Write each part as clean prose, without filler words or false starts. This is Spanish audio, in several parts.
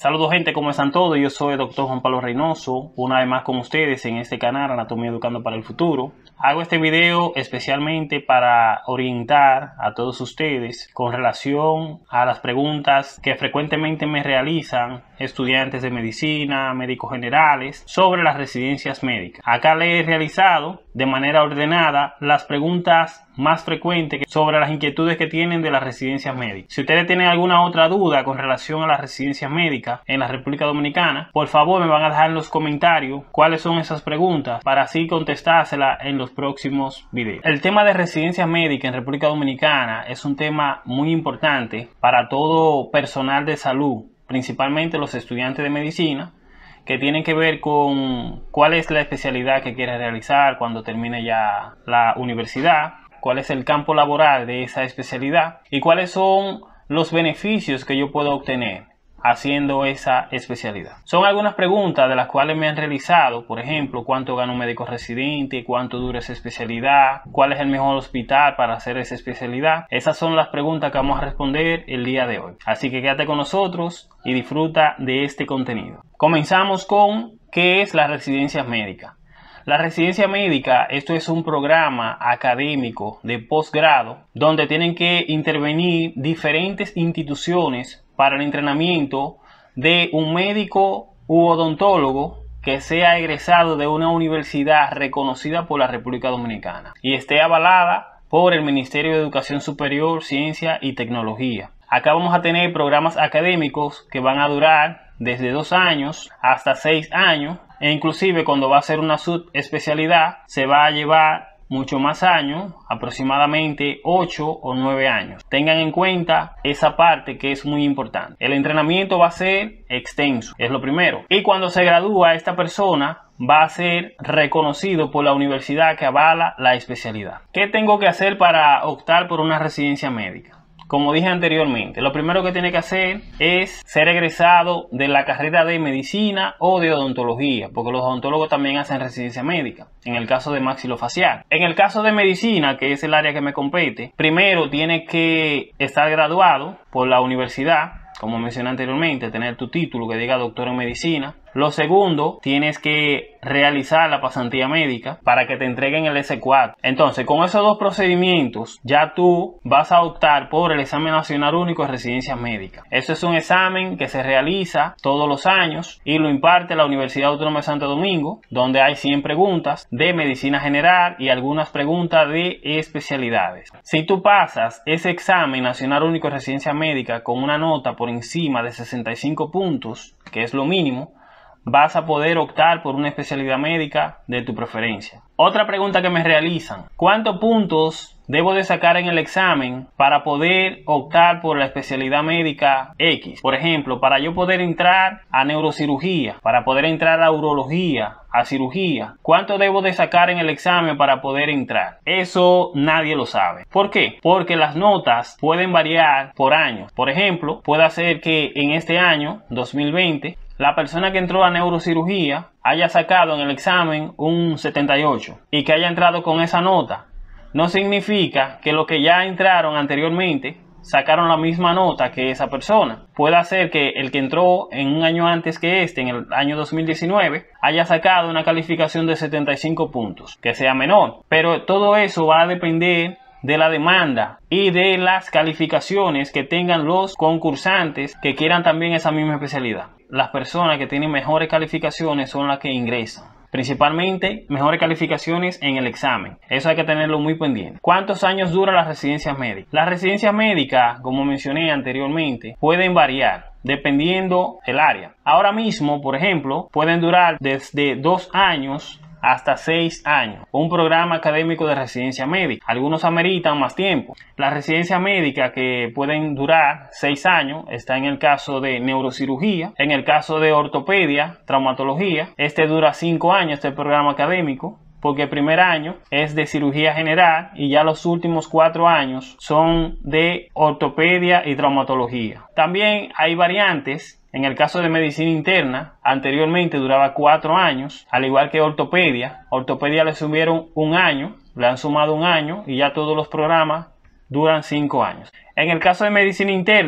Saludos gente, ¿cómo están todos? Yo soy el Dr. Juan Pablo Reynoso, una vez más con ustedes en este canal Anatomía Educando para el Futuro. Hago este video especialmente para orientar a todos ustedes con relación a las preguntas que frecuentemente me realizan estudiantes de medicina, médicos generales, sobre las residencias médicas. Acá le he realizado de manera ordenada las preguntas más frecuentes sobre las inquietudes que tienen de las residencias médicas. Si ustedes tienen alguna otra duda con relación a las residencias médicas en la República Dominicana, por favor me van a dejar en los comentarios cuáles son esas preguntas para así contestárselas en los próximos videos. El tema de residencias médicas en República Dominicana es un tema muy importante para todo personal de salud, principalmente los estudiantes de medicina, que tienen que ver con cuál es la especialidad que quiere realizar cuando termine ya la universidad, cuál es el campo laboral de esa especialidad y cuáles son los beneficios que yo puedo obtener haciendo esa especialidad. Son algunas preguntas de las cuales me han realizado, por ejemplo, cuánto gana un médico residente, cuánto dura esa especialidad, cuál es el mejor hospital para hacer esa especialidad. Esas son las preguntas que vamos a responder el día de hoy. Así que quédate con nosotros y disfruta de este contenido. Comenzamos con ¿qué es la residencia médica? La residencia médica, esto es un programa académico de posgrado donde tienen que intervenir diferentes instituciones para el entrenamiento de un médico u odontólogo que sea egresado de una universidad reconocida por la República Dominicana y esté avalada por el Ministerio de Educación Superior, Ciencia y Tecnología. Acá vamos a tener programas académicos que van a durar desde 2 años hasta 6 años e inclusive cuando va a ser una subespecialidad se va a llevar mucho más años, aproximadamente 8 o 9 años. Tengan en cuenta esa parte que es muy importante. El entrenamiento va a ser extenso, es lo primero. Y cuando se gradúa esta persona va a ser reconocido por la universidad que avala la especialidad. ¿Qué tengo que hacer para optar por una residencia médica? Como dije anteriormente, lo primero que tiene que hacer es ser egresado de la carrera de medicina o de odontología, porque los odontólogos también hacen residencia médica, en el caso de maxilofacial. En el caso de medicina, que es el área que me compete, primero tiene que estar graduado por la universidad, como mencioné anteriormente, tener tu título que diga doctor en medicina. Lo segundo, tienes que realizar la pasantía médica para que te entreguen el S4. Entonces, con esos dos procedimientos, ya tú vas a optar por el examen nacional único de residencias médicas. Eso es un examen que se realiza todos los años y lo imparte la Universidad Autónoma de Santo Domingo, donde hay 100 preguntas de medicina general y algunas preguntas de especialidades. Si tú pasas ese examen nacional único de residencia médica con una nota por encima de 65 puntos, que es lo mínimo, vas a poder optar por una especialidad médica de tu preferencia. Otra pregunta que me realizan: ¿cuántos puntos debo de sacar en el examen para poder optar por la especialidad médica X? Por ejemplo, para yo poder entrar a neurocirugía, para poder entrar a urología, a cirugía, ¿cuánto debo de sacar en el examen para poder entrar? Eso nadie lo sabe. ¿Por qué? Porque las notas pueden variar por año. Por ejemplo, puede ser que en este año 2020 la persona que entró a neurocirugía haya sacado en el examen un 78 y que haya entrado con esa nota. No significa que los que ya entraron anteriormente sacaron la misma nota que esa persona. Puede ser que el que entró en un año antes que en el año 2019, haya sacado una calificación de 75 puntos, que sea menor. Pero todo eso va a depender de la demanda y de las calificaciones que tengan los concursantes que quieran también esa misma especialidad. Las personas que tienen mejores calificaciones son las que ingresan. Principalmente mejores calificaciones en el examen. Eso hay que tenerlo muy pendiente. ¿Cuántos años dura la residencia médica? Las residencias médicas, como mencioné anteriormente, pueden variar dependiendo el área. Ahora mismo, por ejemplo, pueden durar desde 2 años hasta 6 años. Un programa académico de residencia médica. Algunos ameritan más tiempo. Las residencias médicas que pueden durar 6 años está en el caso de neurocirugía, en el caso de ortopedia, traumatología. Este dura 5 años, este programa académico, porque el primer año es de cirugía general y ya los últimos 4 años son de ortopedia y traumatología. También hay variantes. En el caso de medicina interna, anteriormente duraba 4 años, al igual que ortopedia. Ortopedia le subieron 1 año, le han sumado 1 año y ya todos los programas duran 5 años. En el caso de medicina interna,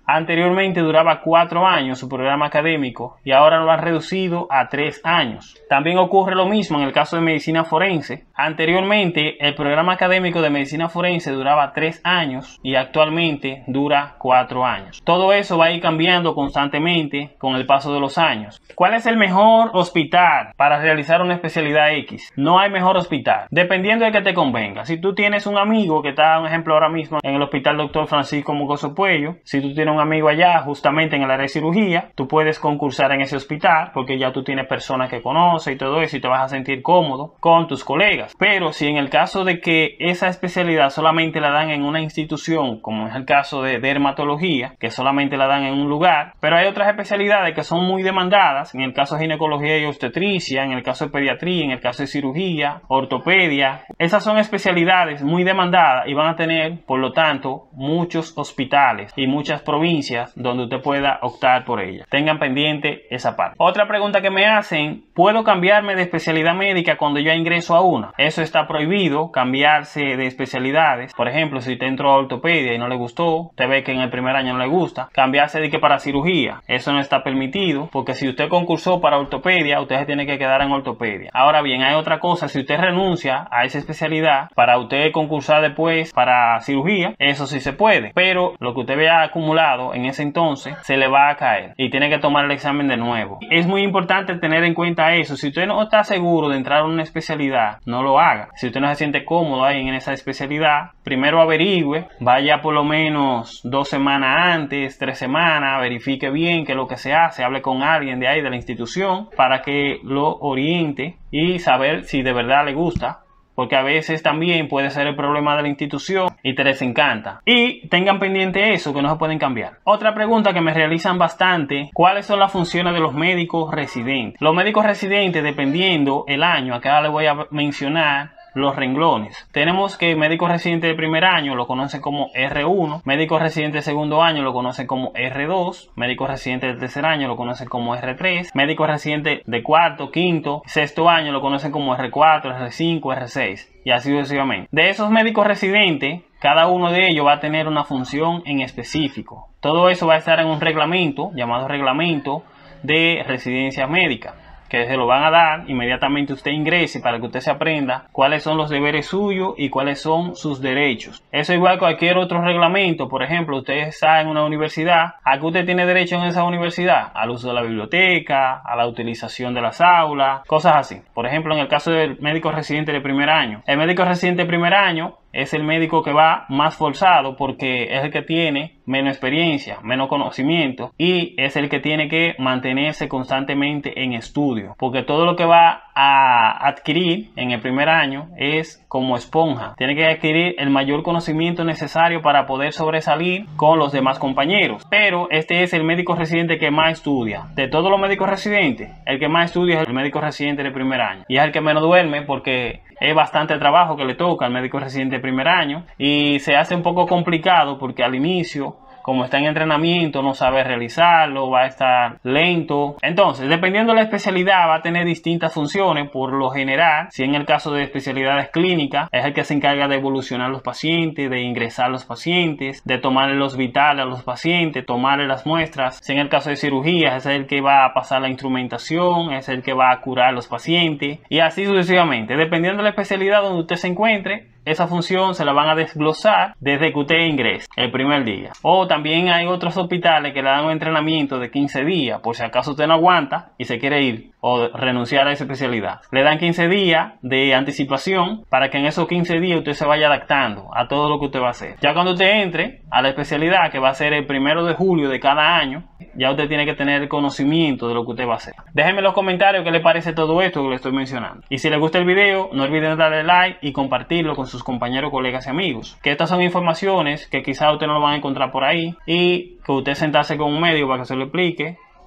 Anteriormente duraba 4 años su programa académico y ahora lo han reducido a 3 años. También ocurre lo mismo en el caso de medicina forense. Anteriormente el programa académico de medicina forense duraba 3 años y actualmente dura 4 años. Todo eso va a ir cambiando constantemente con el paso de los años. ¿Cuál es el mejor hospital para realizar una especialidad X? No hay mejor hospital, dependiendo de que te convenga. Si tú tienes un amigo que está, un ejemplo ahora mismo, en el Hospital Dr. Francisco Mocoso Puello, si tú tienes un amigo allá justamente en el área de cirugía, tú puedes concursar en ese hospital porque ya tú tienes personas que conoces y todo eso y te vas a sentir cómodo con tus colegas. Pero si en el caso de que esa especialidad solamente la dan en una institución, como es el caso de dermatología, que solamente la dan en un lugar, pero hay otras especialidades que son muy demandadas, en el caso de ginecología y obstetricia, en el caso de pediatría, en el caso de cirugía, ortopedia, esas son especialidades muy demandadas y van a tener, por lo tanto, muchos hospitales y muchas provincias donde usted pueda optar por ella. Tengan pendiente esa parte. Otra pregunta que me hacen: ¿puedo cambiarme de especialidad médica cuando yo ingreso a una? Eso está prohibido, cambiarse de especialidades. Por ejemplo, si usted entró a ortopedia y no le gustó, usted ve que en el primer año no le gusta, cambiarse de que para cirugía, eso no está permitido, porque si usted concursó para ortopedia, usted se tiene que quedar en ortopedia. Ahora bien, hay otra cosa: si usted renuncia a esa especialidad para usted concursar después para cirugía, eso sí se puede, pero lo que usted vea acumulado en ese entonces se le va a caer y tiene que tomar el examen de nuevo. Es muy importante tener en cuenta eso. Si usted no está seguro de entrar a una especialidad, no lo haga. Si usted no se siente cómodo ahí en esa especialidad, primero averigüe, vaya por lo menos 2 semanas antes, 3 semanas, verifique bien qué es lo que se hace, hable con alguien de ahí de la institución para que lo oriente y saber si de verdad le gusta, porque a veces también puede ser el problema de la institución y te desencanta. Y tengan pendiente eso, que no se pueden cambiar. Otra pregunta que me realizan bastante: ¿cuáles son las funciones de los médicos residentes? Los médicos residentes, dependiendo el año, acá les voy a mencionar los renglones. Tenemos que médico residente de primer año lo conocen como R1, médico residente de segundo año lo conocen como R2, médico residente de tercer año lo conocen como R3, médico residente de cuarto, quinto, sexto año lo conocen como R4, R5, R6 y así sucesivamente. De esos médicos residentes, cada uno de ellos va a tener una función en específico. Todo eso va a estar en un reglamento llamado reglamento de residencia médica, que se lo van a dar inmediatamente usted ingrese, para que usted se aprenda cuáles son los deberes suyos y cuáles son sus derechos. Eso igual que cualquier otro reglamento. Por ejemplo, usted está en una universidad, ¿a qué usted tiene derecho en esa universidad? Al uso de la biblioteca, a la utilización de las aulas, cosas así. Por ejemplo, en el caso del médico residente de primer año, el médico residente de primer año es el médico que va más forzado porque es el que tiene menos experiencia, menos conocimiento y es el que tiene que mantenerse constantemente en estudio, porque todo lo que va a adquirir en el primer año es como esponja. Tiene que adquirir el mayor conocimiento necesario para poder sobresalir con los demás compañeros. Pero este es el médico residente que más estudia. De todos los médicos residentes, el que más estudia es el médico residente de primer año y es el que menos duerme, porque es bastante trabajo que le toca al médico residente de primer año y se hace un poco complicado porque al inicio, como está en entrenamiento, no sabe realizarlo, va a estar lento. Entonces, dependiendo de la especialidad, va a tener distintas funciones. Por lo general, si en el caso de especialidades clínicas, es el que se encarga de evolucionar los pacientes, de ingresar los pacientes, de tomarle los vitales a los pacientes, tomarle las muestras. Si en el caso de cirugía, es el que va a pasar la instrumentación, es el que va a curar a los pacientes y así sucesivamente. Dependiendo de la especialidad donde usted se encuentre, esa función se la van a desglosar desde que usted ingrese el primer día. O también hay otros hospitales que le dan un entrenamiento de 15 días, por si acaso usted no aguanta y se quiere ir o renunciar a esa especialidad. Le dan 15 días de anticipación para que en esos 15 días usted se vaya adaptando a todo lo que usted va a hacer. Ya cuando usted entre a la especialidad, que va a ser el 1 de julio de cada año, ya usted tiene que tener el conocimiento de lo que usted va a hacer. Déjenme en los comentarios qué le parece todo esto que le estoy mencionando. Y si les gusta el video, no olviden darle like y compartirlo con sus compañeros, colegas y amigos. Que estas son informaciones que quizás usted no lo van a encontrar por ahí y que usted sentarse con un médico para que se lo explique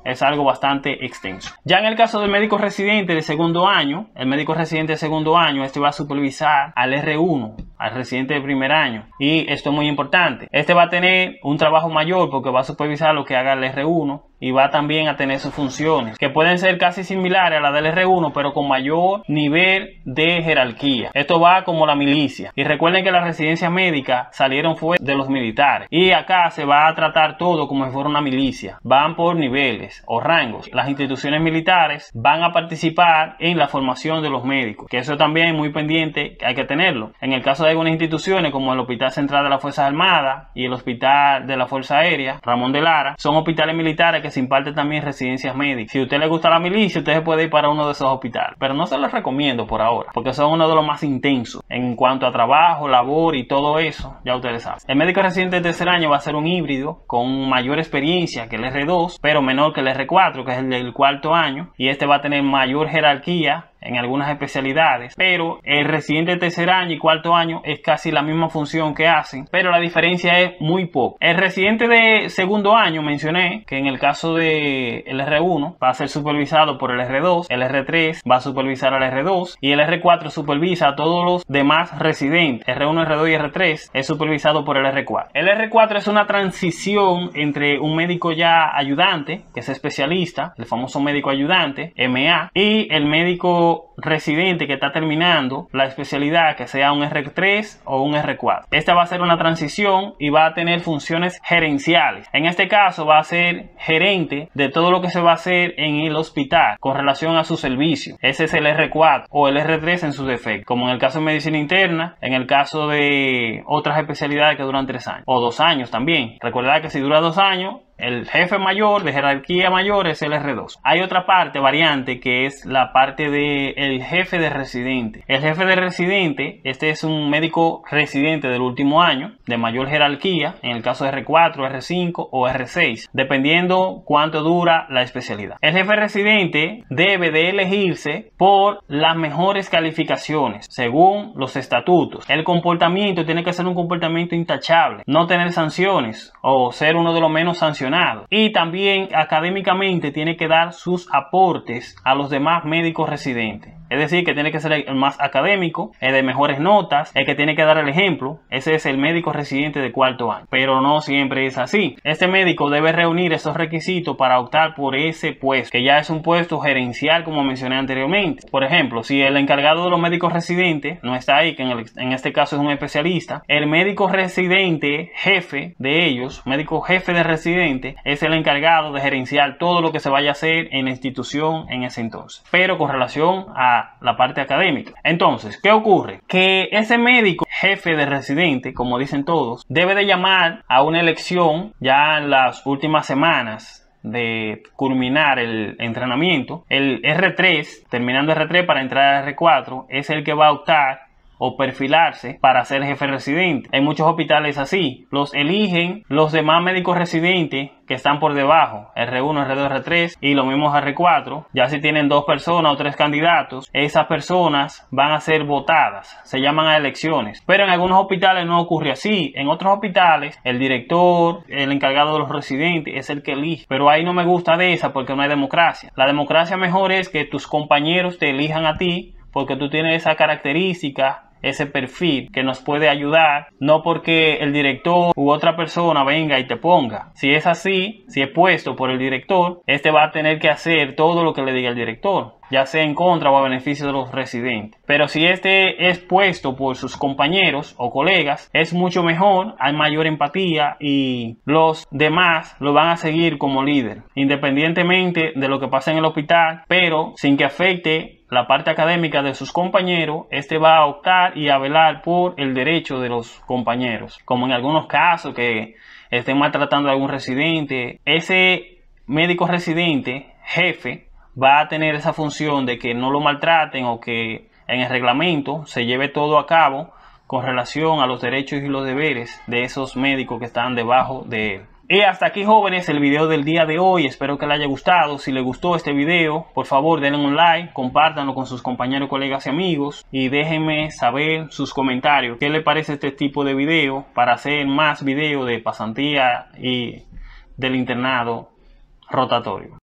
es algo bastante extenso. Ya en el caso del médico residente de segundo año, el médico residente de segundo año, este va a supervisar al R1, al residente de primer año. Y esto es muy importante. Este va a tener un trabajo mayor porque va a supervisar lo que haga el R1 y va también a tener sus funciones, que pueden ser casi similares a las del R1, pero con mayor nivel de jerarquía. Esto va como la milicia. Y recuerden que las residencias médicas salieron fue de los militares. Y acá se va a tratar todo como si fuera una milicia. Van por niveles o rangos. Las instituciones militares van a participar en la formación de los médicos, que eso también es muy pendiente, hay que tenerlo. En el caso de algunas instituciones como el Hospital Central de las Fuerzas Armadas y el Hospital de la Fuerza Aérea Ramón de Lara, son hospitales militares que se imparten también residencias médicas. Si a usted le gusta la milicia, usted puede ir para uno de esos hospitales, pero no se los recomiendo por ahora, porque son uno de los más intensos en cuanto a trabajo, labor y todo eso, ya ustedes saben. El médico residente de tercer año va a ser un híbrido con mayor experiencia que el R2, pero menor que el R4, que es el del cuarto año, y este va a tener mayor jerarquía en algunas especialidades, pero el residente de tercer año y cuarto año es casi la misma función que hacen, pero la diferencia es muy poco. El residente de segundo año mencioné que en el caso de el R1 va a ser supervisado por el R2, el R3 va a supervisar al R2 y el R4 supervisa a todos los demás residentes. R1, R2 y R3 es supervisado por el R4. El R4 es una transición entre un médico ya ayudante, que es especialista, el famoso médico ayudante, MA, y el médico residente que está terminando la especialidad, que sea un R3 o un R4. Esta va a ser una transición y va a tener funciones gerenciales. En este caso va a ser gerente de todo lo que se va a hacer en el hospital con relación a su servicio. Ese es el R4 o el R3 en su defecto, como en el caso de medicina interna, en el caso de otras especialidades que duran 3 años o 2 años también. Recuerda que si dura 2 años, el jefe mayor de jerarquía mayor es el R2. Hay otra parte, variante, que es la parte del jefe de residente. El jefe de residente, este es un médico residente del último año, de mayor jerarquía, en el caso de R4, R5 o R6, dependiendo cuánto dura la especialidad. El jefe residente debe de elegirse por las mejores calificaciones, según los estatutos. El comportamiento tiene que ser un comportamiento intachable, no tener sanciones o ser uno de los menos sancionados. Y también académicamente tiene que dar sus aportes a los demás médicos residentes. Es decir, que tiene que ser el más académico, el de mejores notas, el que tiene que dar el ejemplo. Ese es el médico residente de cuarto año. Pero no siempre es así. Este médico debe reunir esos requisitos para optar por ese puesto, que ya es un puesto gerencial, como mencioné anteriormente. Por ejemplo, si el encargado de los médicos residentes no está ahí, que en este caso es un especialista, el médico residente jefe de ellos, médico jefe de residente, es el encargado de gerenciar todo lo que se vaya a hacer en la institución en ese entonces. Pero con relación a la parte académica. Entonces, ¿qué ocurre? Que ese médico jefe de residente, como dicen todos, debe de llamar a una elección ya en las últimas semanas de culminar el entrenamiento. El R3, terminando R3 para entrar al R4, es el que va a optar o perfilarse para ser jefe residente. En muchos hospitales así, los eligen los demás médicos residentes que están por debajo, R1, R2, R3 y los mismos R4. Ya si tienen 2 personas o 3 candidatos, esas personas van a ser votadas, se llaman a elecciones. Pero en algunos hospitales no ocurre así. En otros hospitales el director, el encargado de los residentes es el que elige, pero ahí no me gusta de esa porque no hay democracia. La democracia mejor es que tus compañeros te elijan a ti porque tú tienes esa característica, ese perfil que nos puede ayudar, no porque el director u otra persona venga y te ponga. Si es así, si es puesto por el director, este va a tener que hacer todo lo que le diga el director, ya sea en contra o a beneficio de los residentes. Pero si este es puesto por sus compañeros o colegas, es mucho mejor, hay mayor empatía y los demás lo van a seguir como líder, independientemente de lo que pase en el hospital, pero sin que afecte la parte académica de sus compañeros. Este va a optar y a velar por el derecho de los compañeros, como en algunos casos que estén maltratando a algún residente. Ese médico residente jefe va a tener esa función de que no lo maltraten o que en el reglamento se lleve todo a cabo con relación a los derechos y los deberes de esos médicos que están debajo de él. Y hasta aquí, jóvenes, el video del día de hoy. Espero que les haya gustado. Si les gustó este video, por favor denle un like, compártanlo con sus compañeros, colegas y amigos y déjenme saber sus comentarios. ¿Qué les parece este tipo de video para hacer más videos de pasantía y del internado rotatorio?